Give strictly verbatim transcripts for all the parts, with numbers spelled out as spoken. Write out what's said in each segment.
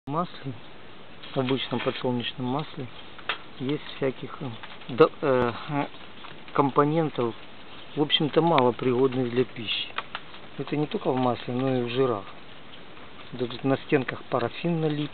масле, в обычном подсолнечном масле, есть всяких да, э, компонентов, в общем-то, мало пригодных для пищи. Это не только в масле, но и в жирах. Тут на стенках парафин налит.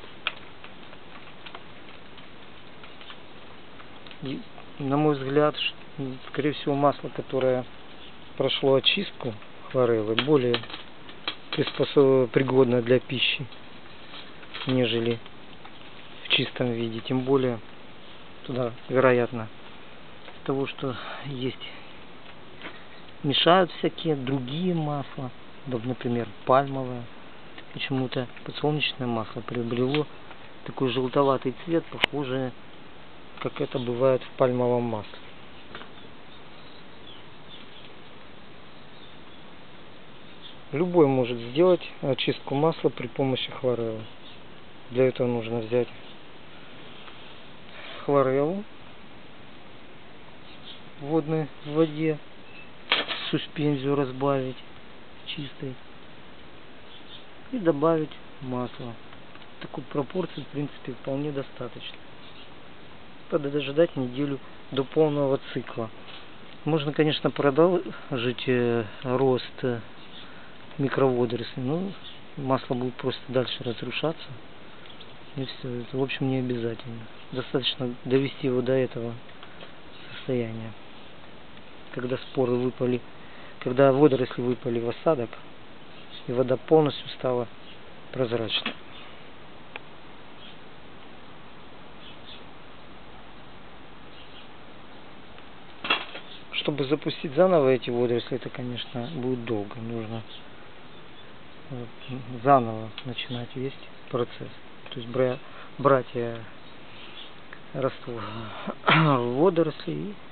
И, на мой взгляд, скорее всего, масло, которое прошло очистку хлореллы, более пригодно для пищи, нежели в чистом виде. Тем более туда, вероятно, из того, что есть, мешают всякие другие масла, например, пальмовое. Почему-то подсолнечное масло приобрело такой желтоватый цвет, похожий, как это бывает в пальмовом масле. Любой может сделать очистку масла при помощи хлореллы. Для этого нужно взять хлореллу в водной в воде, суспензию разбавить чистой и добавить масло. Такой пропорции, в принципе, вполне достаточно. Надо дожидать неделю до полного цикла. Можно, конечно, продолжить рост микроводорослей, но масло будет просто дальше разрушаться. И все. Это, в общем, не обязательно. Достаточно довести его до этого состояния. Когда споры выпали, когда водоросли выпали в осадок, и вода полностью стала прозрачной. Чтобы запустить заново эти водоросли, это, конечно, будет долго. Нужно заново начинать весь процесс. То есть брать раствор водорослей и